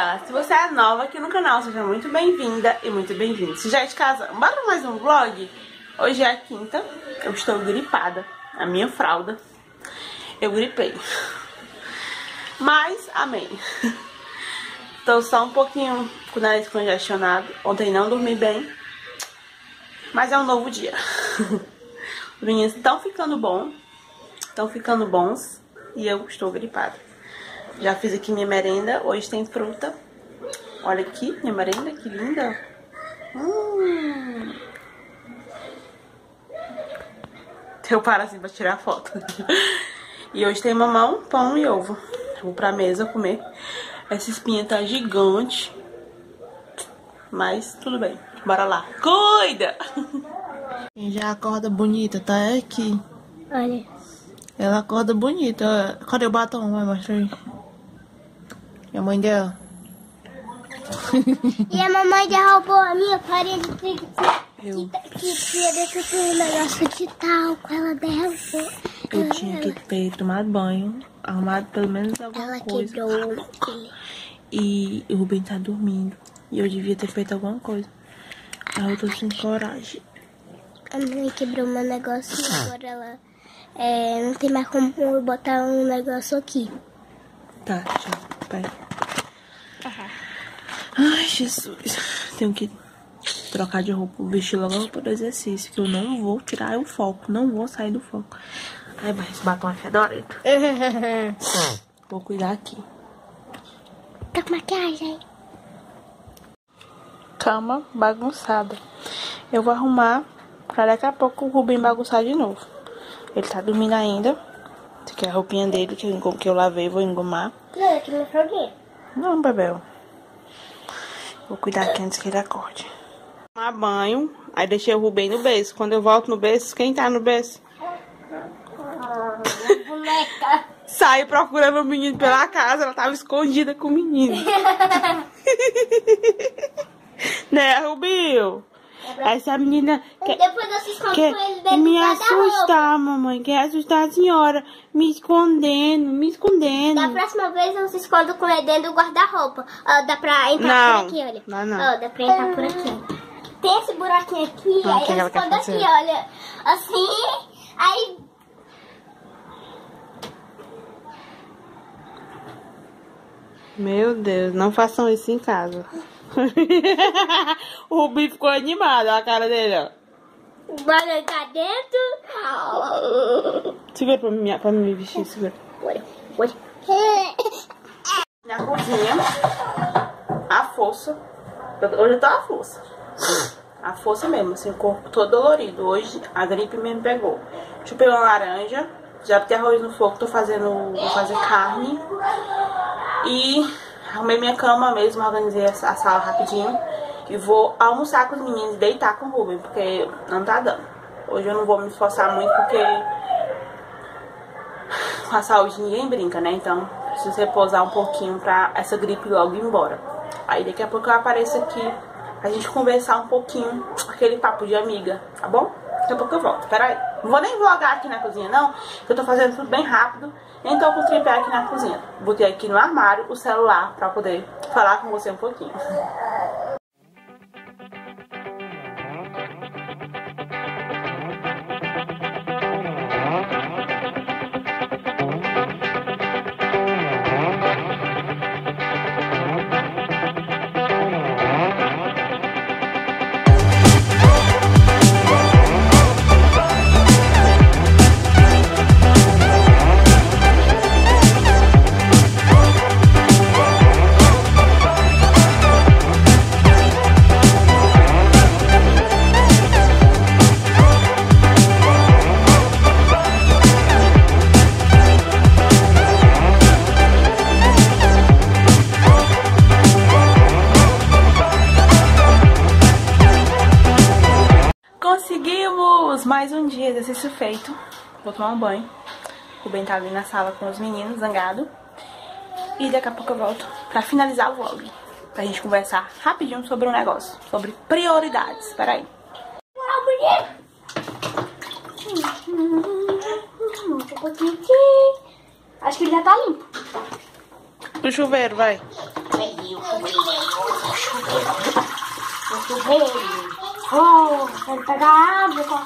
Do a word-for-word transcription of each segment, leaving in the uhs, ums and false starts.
Olá, se você é nova aqui no canal, seja muito bem-vinda e muito bem-vindo. Se já é de casa, bora mais um vlog? Hoje é a quinta, eu estou gripada, a minha fralda, eu gripei. Mas, amém. Estou só um pouquinho com o nariz congestionado, ontem não dormi bem, mas é um novo dia. Os meninos estão ficando bons, estão ficando bons e eu estou gripada. Já fiz aqui minha merenda, hoje tem fruta. Olha aqui, minha merenda, que linda. Hum. Eu paro assim pra tirar foto. E hoje tem mamão, pão e ovo. Vou pra mesa comer. Essa espinha tá gigante. Mas tudo bem, bora lá. Cuida! Quem já acorda bonita, tá aqui. Olha. Ela acorda bonita. Cadê o batom? Vai mostrar aí. E a mãe dela? E a mamãe derrubou a minha parede que, que, que tinha dentro do negócio de talco. Ela derrubou. Eu ela, tinha ela, que ter tomado banho, arrumado pelo menos alguma ela coisa. Ela quebrou ele. E o Rubem tá dormindo. E eu devia ter feito alguma coisa. Aí eu tô sem coragem. A mamãe quebrou meu negócio e agora ela é, não tem mais como botar um negócio aqui. Tá, tchau. Pai. Ai, Jesus. Tenho que trocar de roupa, vestir logo a roupa do exercício, que eu não vou tirar o foco, não vou sair do foco. Ai, mas esse batom é fedorento. Vou cuidar aqui. Tá com maquiagem. Cama bagunçada. Eu vou arrumar pra daqui a pouco o Rubem bagunçar de novo. Ele tá dormindo ainda. Essa aqui é a roupinha dele que eu, que eu lavei, vou engomar. Não, aqui não foi o quê? Não, Bebel. Vou cuidar aqui antes que ele acorde. Tomar banho, aí deixei o Rubem no berço. Quando eu volto no berço, quem tá no berço? Ah, boneca. Saio procurando o menino pela casa, ela tava escondida com o menino. Né, Rubinho? Essa menina quer, depois eu se escondo quer com ele dentro me do assustar, mamãe. Quer assustar a senhora. Me escondendo, me escondendo. Da próxima vez eu se escondo com ele dentro do guarda-roupa. Ó, dá pra entrar não, por aqui, olha. Não, não. Ó, dá pra entrar por aqui. Tem esse buraquinho aqui, Não, aí que eu ela quer escondo fazer? aqui, olha. Assim, aí... Meu Deus, não façam isso em casa. O Rubinho ficou animado, olha a cara dele, ó. O barulho tá dentro. Segura pra mim, pra mim vestir, segura. Olha, olha. Na cozinha, a força. Hoje eu tô a força. A força mesmo, assim, o corpo todo dolorido. Hoje a gripe mesmo pegou. Chupei uma laranja, já botei arroz no fogo, tô fazendo, vou fazer carne. E arrumei minha cama mesmo, organizei a sala rapidinho. E vou almoçar com os meninos e deitar com o Rubem, porque não tá dando. Hoje eu não vou me esforçar muito, porque com a saúde ninguém brinca, né? Então preciso repousar um pouquinho pra essa gripe logo ir embora. Aí daqui a pouco eu apareço aqui, a gente conversar um pouquinho, aquele papo de amiga, tá bom? Daqui a pouco eu volto, peraí. Não vou nem vlogar aqui na cozinha não, porque eu tô fazendo tudo bem rápido. Nem tô com o tripé aqui na cozinha. Botei aqui no armário o celular pra poder falar com você um pouquinho. Mais um dia de exercício feito. Vou tomar um banho. O Rubem tá ali na sala com os meninos, zangado. E daqui a pouco eu volto pra finalizar o vlog. Pra gente conversar rapidinho sobre um negócio. Sobre prioridades. Espera aí. Acho que ele já tá limpo. Do chuveiro, vai. Oh, quero pegar água.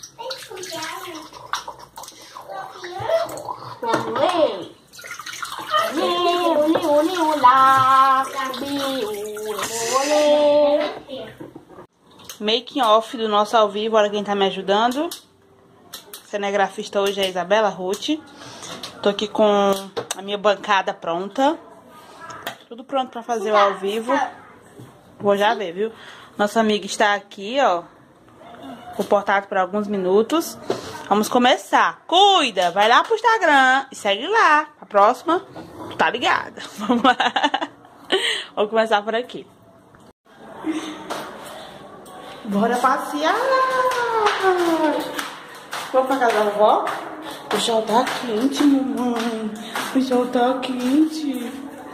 Making off do nosso ao vivo, olha quem tá me ajudando. Cinegrafista hoje é a Isabela Ruth. Tô aqui com a minha bancada pronta. Tudo pronto pra fazer o ao vivo. Vou já ver, viu? Nossa amiga está aqui, ó. Comportado por alguns minutos. Vamos começar. Cuida, vai lá pro Instagram e segue lá. A próxima, tu tá ligada. Vamos lá. Vamos começar por aqui. Bora passear. Vamos pra casa da vovó? O sol tá quente, mamãe. O sol tá quente.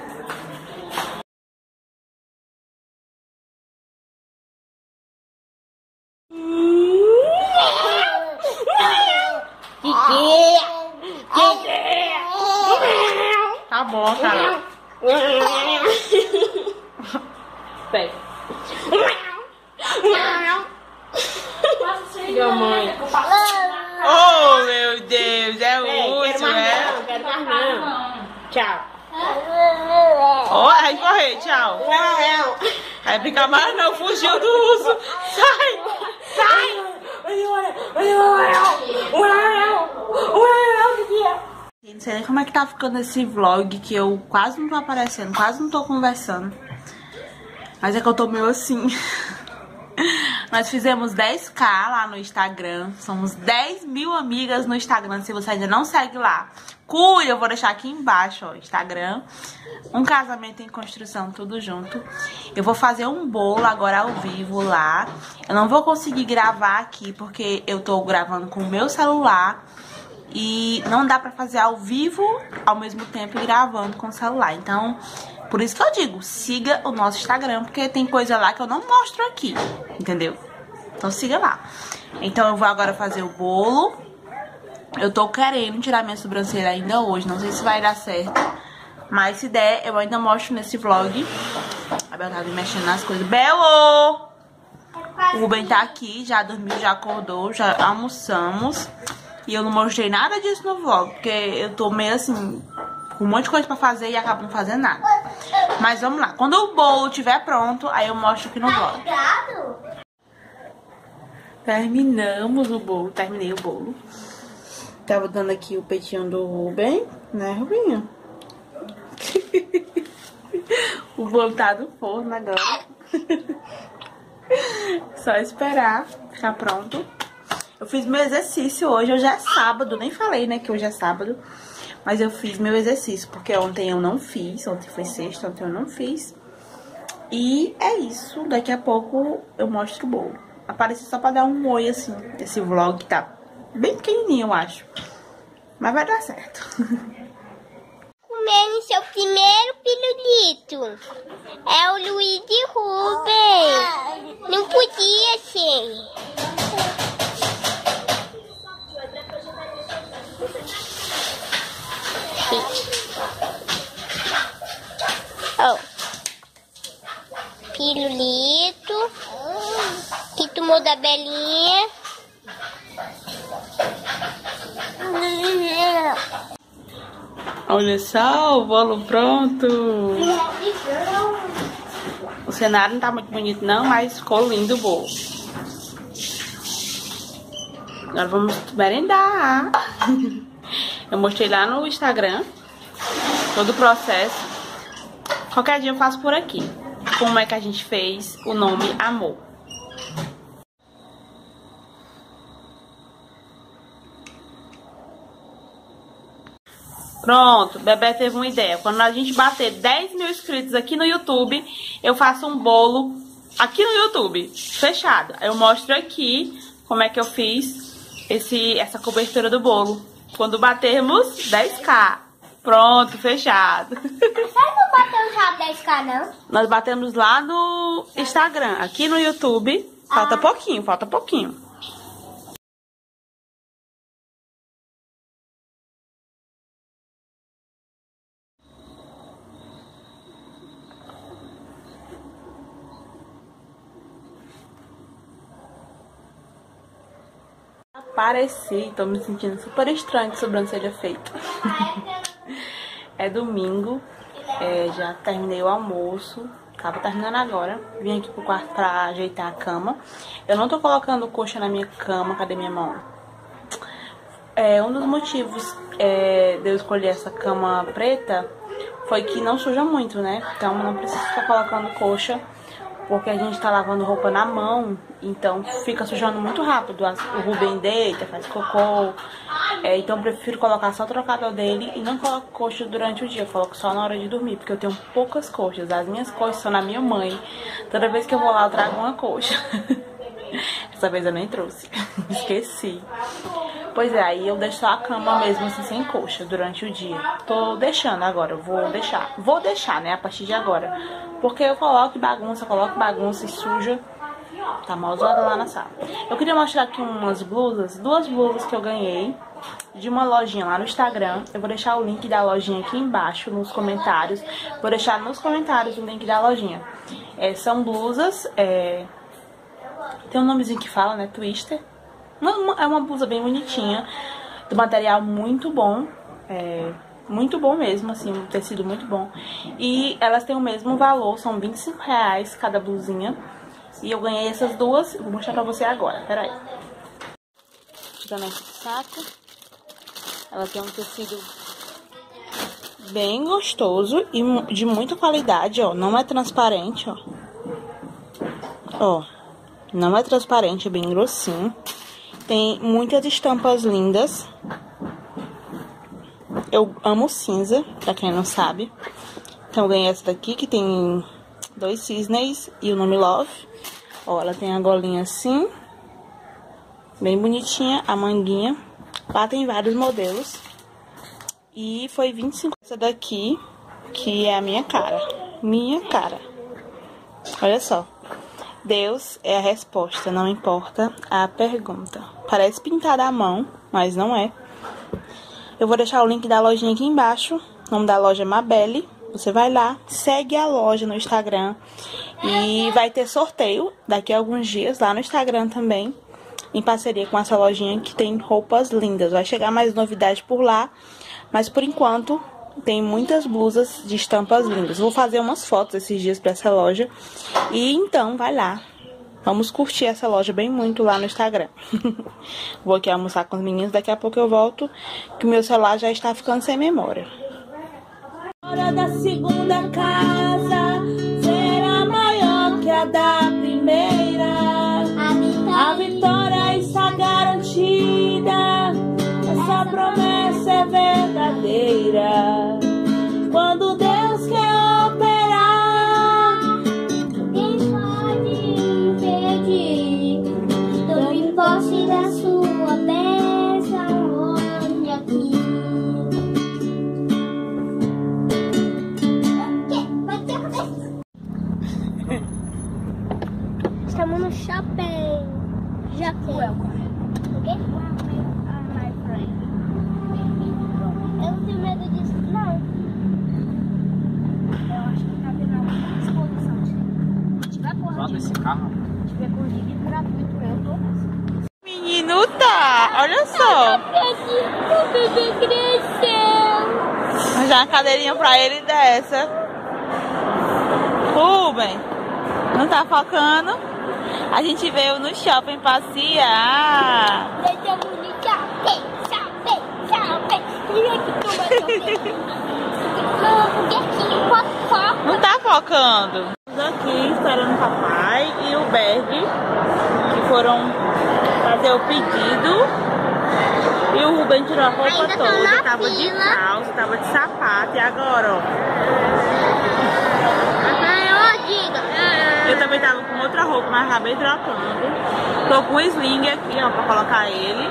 Tá bom, cara. Pega. Minha mãe. Oh, meu Deus, é útil, é? Quero mais não. Tchau. Ó, oh, vai correr, tchau. Vai brincar mais não, fugiu do urso. Sai, sai. Não sei nem como é que tá ficando esse vlog, que eu quase não tô aparecendo, quase não tô conversando. Mas é que eu tô meio assim. Nós fizemos dez K lá no Instagram. Somos dez mil amigas no Instagram. Se você ainda não segue lá, cuida, eu vou deixar aqui embaixo, ó, Instagram. Um casamento em construção, tudo junto. Eu vou fazer um bolo agora ao vivo lá. Eu não vou conseguir gravar aqui porque eu tô gravando com o meu celular. E não dá pra fazer ao vivo ao mesmo tempo gravando com o celular. Então, por isso que eu digo, siga o nosso Instagram, porque tem coisa lá que eu não mostro aqui, entendeu? Então siga lá. Então eu vou agora fazer o bolo. Eu tô querendo tirar minha sobrancelha ainda hoje, não sei se vai dar certo. Mas se der, eu ainda mostro nesse vlog. A Bel tá me mexendo nas coisas. Belo! O Ruben tá aqui, já dormiu, já acordou, já almoçamos. E eu não mostrei nada disso no vlog, porque eu tô meio assim, com um monte de coisa pra fazer e acabo não fazendo nada. Mas vamos lá, quando o bolo estiver pronto, aí eu mostro aqui no vlog. Terminamos o bolo, terminei o bolo. Tava dando aqui o peitinho do Ruben, né, Rubinho? O bolo tá do forno agora. Só esperar ficar pronto. Eu fiz meu exercício hoje, hoje é sábado, nem falei, né, que hoje é sábado. Mas eu fiz meu exercício, porque ontem eu não fiz, ontem foi sexta, ontem eu não fiz. E é isso, daqui a pouco eu mostro o bolo. Apareci só pra dar um oi, assim, esse vlog tá bem pequenininho, eu acho. Mas vai dar certo. Comendo seu primeiro pirulito. É o Luiz de Ruben. Não podia ser. Oh. Pirulito. Que tomou da Belinha. Olha só o bolo pronto. O cenário não tá muito bonito não, mas ficou lindo o bolo. Agora vamos merendar. Eu mostrei lá no Instagram todo o processo. Qualquer dia eu faço por aqui. Como é que a gente fez o nome Amor. Pronto, Bebé teve uma ideia. Quando a gente bater dez mil inscritos aqui no YouTube, eu faço um bolo aqui no YouTube, fechado. Eu mostro aqui como é que eu fiz esse, essa cobertura do bolo. Quando batermos dez K. Pronto, fechado. Você não bateu já dez K, não? Nós batemos lá no Instagram. Aqui no YouTube, falta ah. pouquinho, falta pouquinho. pareci, tô me sentindo super estranho de sobrancelha feita. É domingo, é, já terminei o almoço, tava terminando agora. Vim aqui pro quarto pra ajeitar a cama. Eu não tô colocando coxa na minha cama, cadê minha mão? É, um dos motivos é, de eu escolher essa cama preta foi que não suja muito, né? Então não precisa ficar colocando coxa, porque a gente tá lavando roupa na mão, então fica sujando muito rápido. O Rubem deita, faz cocô, é, então eu prefiro colocar só o trocador dele e não coloco coxa durante o dia, eu coloco só na hora de dormir, porque eu tenho poucas coxas. As minhas coxas são na minha mãe, toda vez que eu vou lá eu trago uma coxa. Essa vez eu nem trouxe, esqueci. Pois é, aí eu deixo só a cama mesmo assim, sem coxa, durante o dia. Tô deixando agora, eu vou deixar. Vou deixar, né, a partir de agora. Porque eu coloco bagunça, coloco bagunça e suja. Tá mal zoada lá na sala. Eu queria mostrar aqui umas blusas, duas blusas que eu ganhei de uma lojinha lá no Instagram. Eu vou deixar o link da lojinha aqui embaixo nos comentários. Vou deixar nos comentários o link da lojinha. É, são blusas, é... tem um nomezinho que fala, né, Twister. É uma blusa bem bonitinha, do material muito bom, é, muito bom mesmo, assim, um tecido muito bom. E elas têm o mesmo valor, são vinte e cinco reais cada blusinha. E eu ganhei essas duas, vou mostrar pra você agora, peraí. Tirando aqui do saco. Ela tem um tecido bem gostoso e de muita qualidade, ó. Não é transparente, ó. Ó, não é transparente, é bem grossinho. Tem muitas estampas lindas. Eu amo cinza, pra quem não sabe. Então eu ganhei essa daqui, que tem dois cisnes e o nome Love. Ó, ela tem a golinha assim, bem bonitinha, a manguinha. Lá tem vários modelos. E foi vinte e cinco. Essa daqui, que é a minha cara. Minha cara. Olha só. Deus é a resposta, não importa a pergunta. Parece pintada à mão, mas não é. Eu vou deixar o link da lojinha aqui embaixo. O nome da loja é Mabelle. Você vai lá, segue a loja no Instagram. E vai ter sorteio daqui a alguns dias lá no Instagram também. Em parceria com essa lojinha que tem roupas lindas. Vai chegar mais novidade por lá. Mas por enquanto tem muitas blusas de estampas lindas. Vou fazer umas fotos esses dias pra essa loja. E então, vai lá. Vamos curtir essa loja bem muito lá no Instagram. Vou aqui almoçar com os meninos. Daqui a pouco eu volto, que o meu celular já está ficando sem memória. Hora da segunda casa será maior que a da primeira. A vitória, A vitória está garantida. Essa promessa é verdadeira. Quando Deus quer operar, quem pode impedir? Tome posse da sua bênção hoje aqui. Bateu a cabeça. Estamos no shopping. Já welcome. Ok? My friend. Eu não tenho medo disso, não. Eu acho que tá tendo alguma exposição. Se tiver corrida, esse carro. se tiver corrida gratuito, eu tô nessa. Menino, tá, olha só. O bebê cresceu. Já uma cadeirinha pra ele dessa. Rubem, não tá focando? A gente veio no shopping passear. Deixa eu bonita. Shopping, shopping. E aqui tu vai Não tá focando. Estamos aqui esperando o papai e o Berg, que foram fazer o pedido. E o Rubem tirou a roupa Ainda tão toda, na tava de fila. calça, tava de sapato. E agora, ó. Eu também tava com outra roupa, mas acabei trocando. Tô com um sling aqui, ó, pra colocar ele.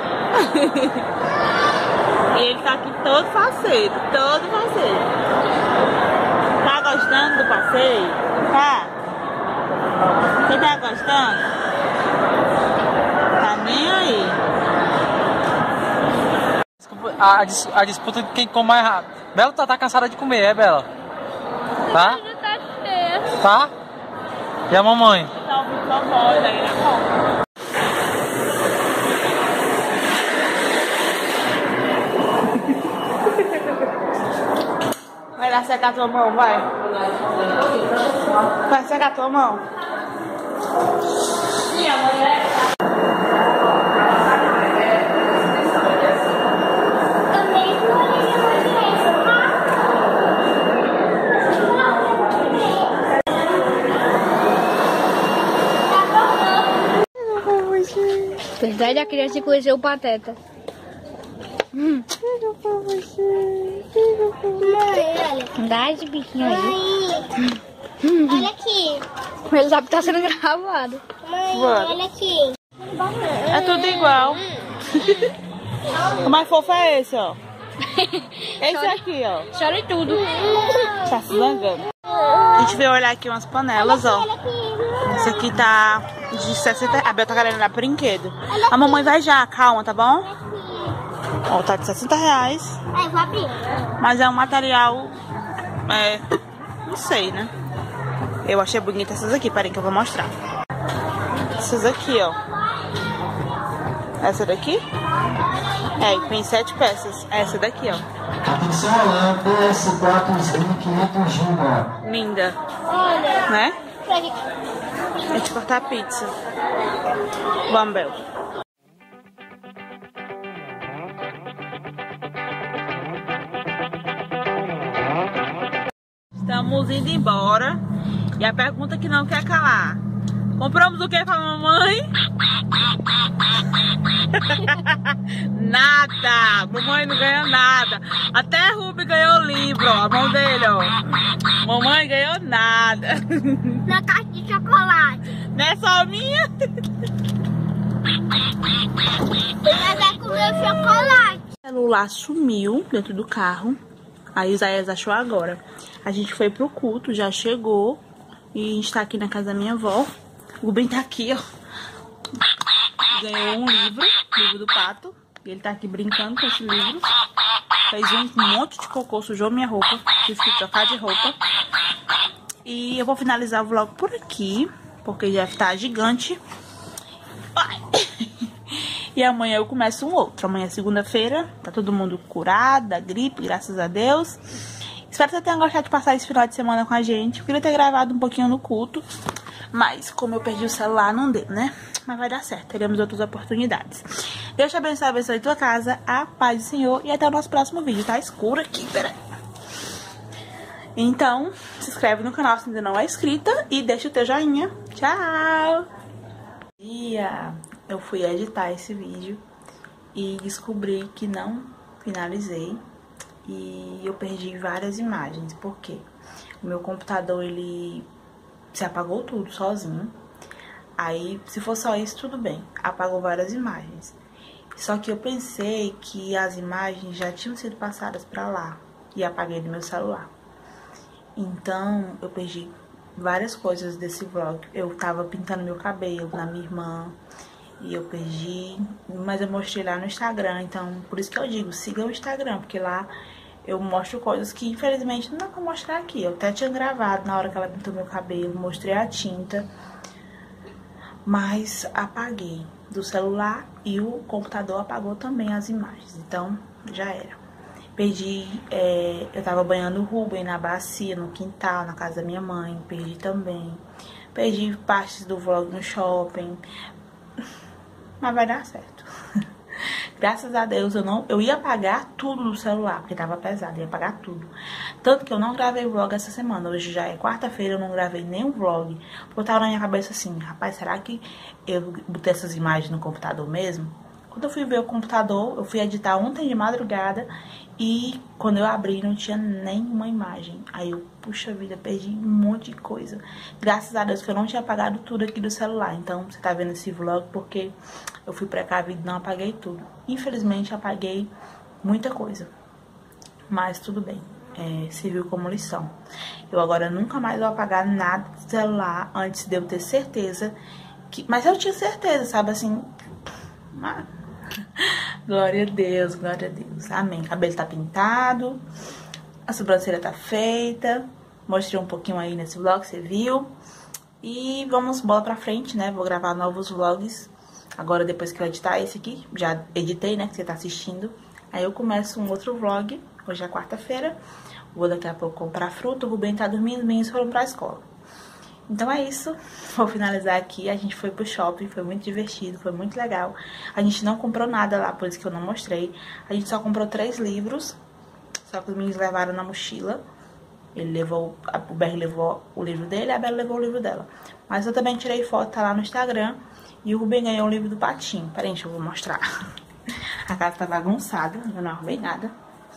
E ele tá aqui todo faceiro, todo faceiro. Tá gostando do passeio? Tá? Você tá gostando? Tá nem aí. A, dis- a disputa de quem come mais rápido. Bela, tá, tá cansada de comer, é, Bela? Tá? Tá? E a mamãe? Tá ouvindo sua voz aí na conta. lá secar tua mão, vai. Vai secar tua mão. Verdade, a criança conheceu o Pateta. Hum. Dá esse bichinho aí. Hum. Olha aqui. Ele sabe que tá sendo gravado. Mãe, Bora. olha aqui. É tudo igual. O mais fofo é esse, ó. Esse Chora. aqui, ó. Chora em tudo. Tá se zangando. A gente veio olhar aqui umas panelas, ó. Esse aqui tá de sessenta. A Bel tá querendo dar brinquedo. A mamãe vai já, calma, tá bom? Ó, tá de sessenta reais. É, vou abrir. Mas é um material. É. Não sei, né? Eu achei bonita essas aqui, peraí que eu vou mostrar. Essas aqui, ó. Essa daqui? É, tem sete peças. Essa daqui, ó. Atenção, Holanda, S quatro mil e quinhentos giga. Linda. Olha. Né? Pra gente. A gente cortar a pizza. Vamos, Bel. Estamos indo embora. E a pergunta que não quer calar. Compramos o que pra mamãe? Nada! Mamãe não ganhou nada. Até a Ruby ganhou o livro, ó. A mão dele, ó. Mamãe ganhou nada. Na caixa de chocolate. Não é só minha? Mas vai comer o chocolate. O celular sumiu dentro do carro. Aí o Isaías achou agora. A gente foi pro culto, já chegou. E a gente tá aqui na casa da minha avó. O Rubem tá aqui, ó. Ganhou um livro, livro do Pato. E ele tá aqui brincando com esse livro. Fez um monte de cocô, sujou minha roupa. Tive que trocar de roupa. E eu vou finalizar o vlog por aqui, porque já tá gigante. Ai. E amanhã eu começo um outro. Amanhã é segunda-feira. Tá todo mundo curado da gripe, graças a Deus. Espero que você tenha gostado de passar esse final de semana com a gente. Eu queria ter gravado um pouquinho no culto. Mas como eu perdi o celular, não deu, né? Mas vai dar certo, teremos outras oportunidades. Deus te abençoe, abençoe tua casa, a paz do Senhor. E até o nosso próximo vídeo. Tá escuro aqui, peraí. Então, se inscreve no canal se ainda não é inscrita. E deixa o teu joinha. Tchau! Eu fui editar esse vídeo e descobri que não finalizei. E eu perdi várias imagens. Por quê? O meu computador, ele se apagou tudo sozinho. Aí, se for só isso, tudo bem. Apagou várias imagens. Só que eu pensei que as imagens já tinham sido passadas pra lá. E apaguei do meu celular. Então, eu perdi várias coisas desse vlog. Eu tava pintando meu cabelo na minha irmã. E eu perdi. Mas eu mostrei lá no Instagram. Então, por isso que eu digo, siga o Instagram. Porque lá eu mostro coisas que, infelizmente, não dá pra mostrar aqui. Eu até tinha gravado na hora que ela pintou meu cabelo. Mostrei a tinta. Mas apaguei do celular e o computador apagou também as imagens. Então, já era. Perdi, é, eu tava banhando o Rubem na bacia, no quintal, na casa da minha mãe. Perdi também. Perdi partes do vlog no shopping. Mas vai dar certo. Graças a Deus, eu não, eu ia apagar tudo no celular, porque tava pesado, ia apagar tudo. Tanto que eu não gravei vlog essa semana. Hoje já é quarta-feira, eu não gravei nenhum vlog. Porque eu tava na minha cabeça assim, rapaz, será que eu botei essas imagens no computador mesmo? Quando eu fui ver o computador, eu fui editar ontem de madrugada. E quando eu abri, não tinha nenhuma imagem. Aí eu, puxa vida, perdi um monte de coisa. Graças a Deus que eu não tinha apagado tudo aqui do celular. Então, você tá vendo esse vlog porque eu fui precavido e não apaguei tudo. Infelizmente, apaguei muita coisa. Mas tudo bem, é, serviu como lição. Eu agora nunca mais vou apagar nada do celular antes de eu ter certeza que... Mas eu tinha certeza, sabe, assim... Mas... Glória a Deus, glória a Deus. Amém. O cabelo tá pintado, a sobrancelha tá feita. Mostrei um pouquinho aí nesse vlog, você viu. E vamos bola pra frente, né? Vou gravar novos vlogs. Agora, depois que eu editar esse aqui, já editei, né? Que você tá assistindo. Aí eu começo um outro vlog. Hoje é quarta-feira. Vou daqui a pouco comprar fruta, o Rubem tá dormindo, os meninos foram pra escola. Então é isso, vou finalizar aqui. A gente foi pro shopping, foi muito divertido, foi muito legal. A gente não comprou nada lá, por isso que eu não mostrei. A gente só comprou três livros, só que os meninos levaram na mochila. Ele levou, o Berry levou o livro dele, a Bela levou o livro dela. Mas eu também tirei foto, tá lá no Instagram. E o Rubem ganhou o livro do Patinho. Peraí, deixa eu vou mostrar. A casa tá bagunçada, eu não arrumei nada.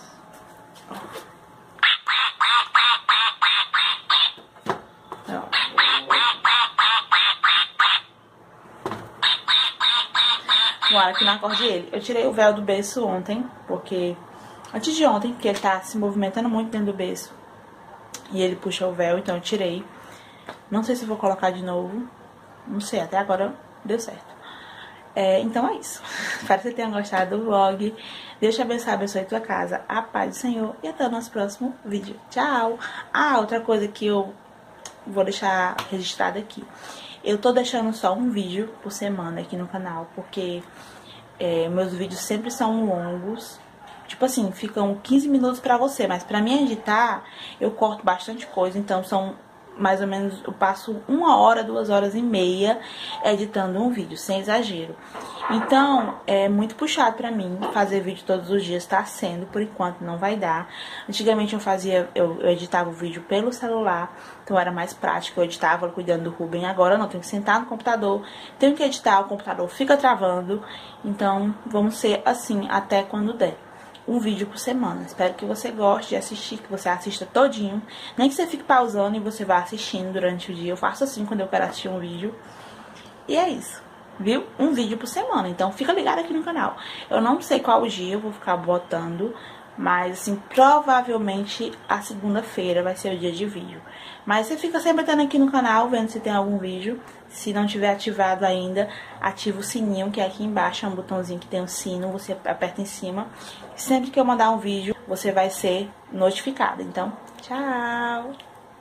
Agora que não acorde ele. Eu tirei o véu do berço ontem, porque... Antes de ontem, porque ele tá se movimentando muito dentro do berço. E ele puxa o véu, então eu tirei. Não sei se vou colocar de novo. Não sei, até agora deu certo. É, então é isso. Espero que você tenha gostado do vlog. Deus te abençoe, abençoe tua casa. A paz do Senhor. E até o nosso próximo vídeo. Tchau! Ah, outra coisa que eu vou deixar registrado aqui. Eu tô deixando só um vídeo por semana aqui no canal, porque é, meus vídeos sempre são longos. Tipo assim, ficam quinze minutos pra você, mas pra mim editar, eu corto bastante coisa, então são mais ou menos, eu passo uma hora, duas horas e meia editando um vídeo, sem exagero. Então, é muito puxado pra mim fazer vídeo todos os dias, tá sendo, por enquanto não vai dar. Antigamente eu fazia, eu, eu editava o vídeo pelo celular, então era mais prático, eu editava cuidando do Rubem. Agora não, tenho que sentar no computador, tenho que editar, o computador fica travando, então vamos ser assim até quando der. Um vídeo por semana. Espero que você goste de assistir, que você assista todinho. Nem que você fique pausando e você vá assistindo durante o dia. Eu faço assim quando eu quero assistir um vídeo. E é isso, viu? Um vídeo por semana. Então fica ligado aqui no canal. Eu não sei qual dia eu vou ficar botando, mas assim, provavelmente a segunda-feira vai ser o dia de vídeo. Mas você fica sempre entrando aqui no canal, vendo se tem algum vídeo. Se não tiver ativado ainda, ativa o sininho, que é aqui embaixo, é um botãozinho que tem um sino, você aperta em cima. Sempre que eu mandar um vídeo, você vai ser notificado. Então, tchau!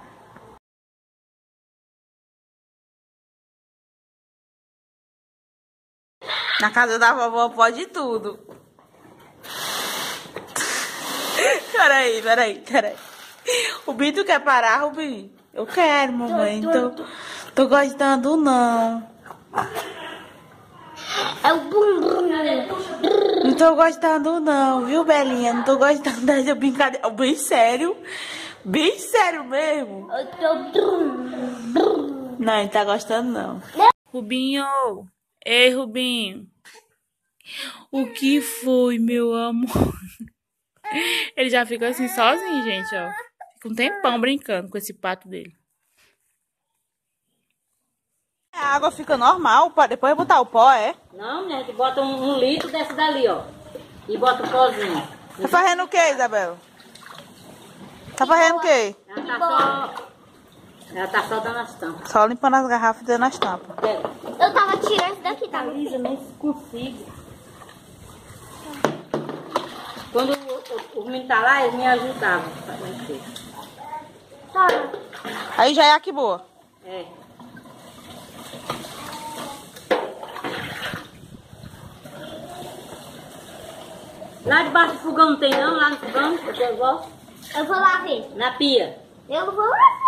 Na casa da vovó pode tudo. Peraí, peraí, peraí. O Bito quer parar, Rubinho? Eu quero, mamãe. Tô, tô gostando, não. É o bumbum. Não tô gostando, não, viu, Belinha? Não tô gostando dessa brincadeira. Bem sério. Bem sério mesmo. Eu tô... Não, ele tá gostando, não. Rubinho. Ei, Rubinho. O que foi, meu amor? Ele já fica assim sozinho, gente, ó. Fica um tempão brincando com esse pato dele. A água fica normal, depois botar o pó, é? Não, minha gente, bota um, um litro desse dali, ó. E bota o pozinho. Tá fazendo o que, Isabela? Tá fazendo o que? Ela tá só... Ela tá só dando as tampas. Só limpando as garrafas e dando as tampas. Eu tava tirando isso daqui, tá? Lisa, nem consigo. Quando o, o, o menino tá lá, eles me ajudavam. Tá. Aí já é aqui boa. É. Lá debaixo do fogão não tem não? Lá no fogão? Eu vou. Eu vou lá ver. Na pia. Eu vou lá ver.